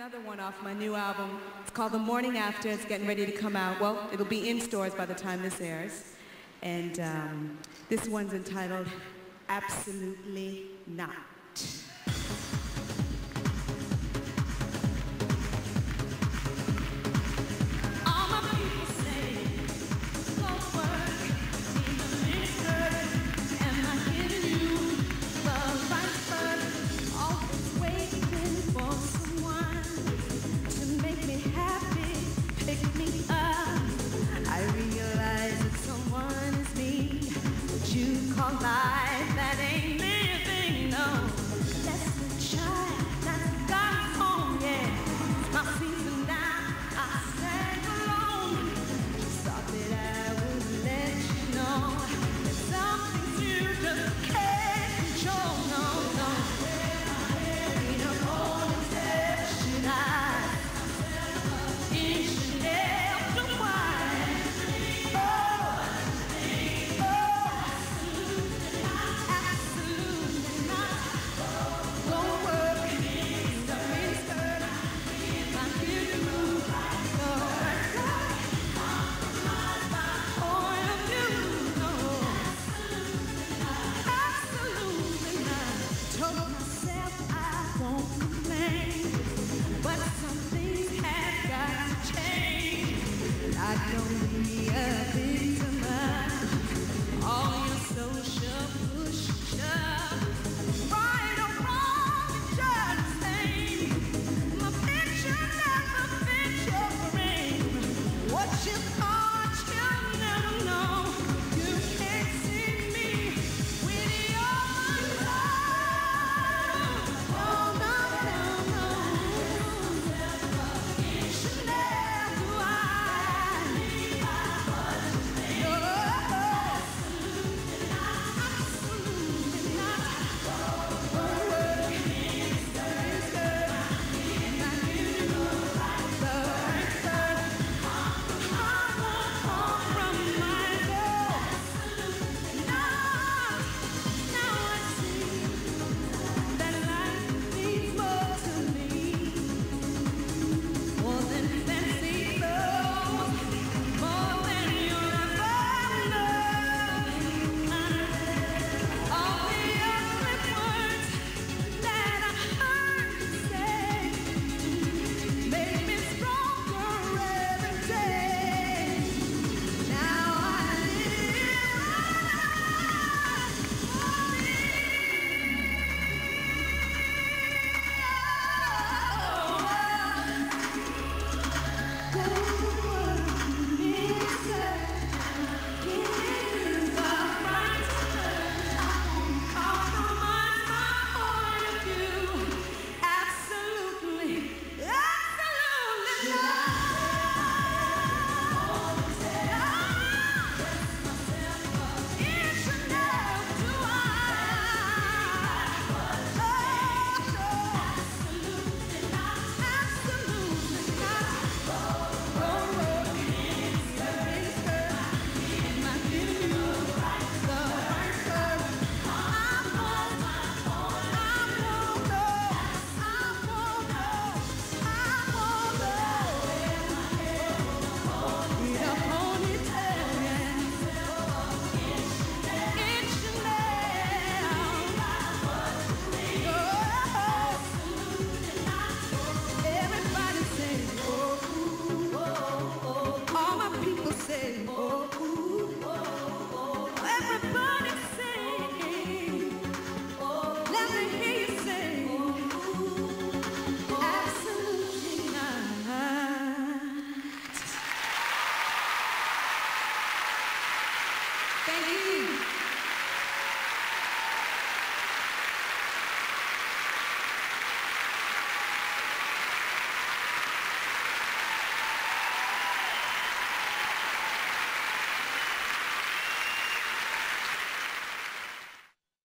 another one off my new album. It's called The Morning After. It's getting ready to come out. Well, it'll be in stores by the time this airs. And this one's entitled Absolutely Not. Life that ain't living, no. That's the child that's got home, yeah. It's my season now. I stand alone. Just thought that I would let you know there's some things you just can't control, no, no. Ain't a morning step should I? It should help to wine. I don't be a victim of all your social push and shove. Right or wrong, it's just the same. My picture never fits your frame. What you thought you'll never know. You can't see me with your eyes. No, no, no, no. You should never do I. Thank you.